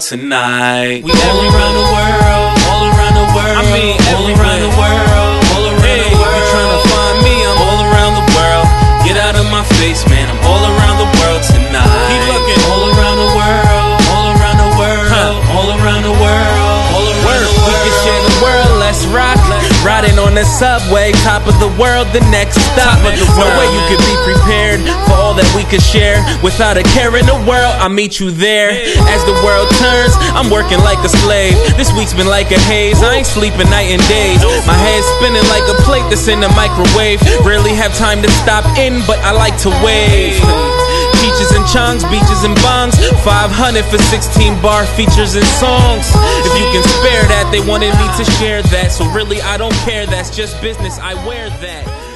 tonight. We all around the world, all around the world. I mean, all around the world, all around the world. You tryna find me? I'm all around the world. Get out of my face, man. I'm all around the world tonight. Keep looking. All around the world, all around the world, all around the world, all around the world. We can share the world. Let's rock. Riding on the subway, top of the world, the next stop. No way you could be prepared for all that we could share. Without a care in the world, I'll meet you there. As the world turns, I'm working like a slave. This week's been like a haze, I ain't sleeping night and days. My head's spinning like a plate that's in the microwave. Rarely have time to stop in, but I like to wave. Peaches and chunks, beaches and bongs, 500 for 16 bar features and songs. If you can spare that, they wanted me to share that. So really I don't care, that's just business, I wear that.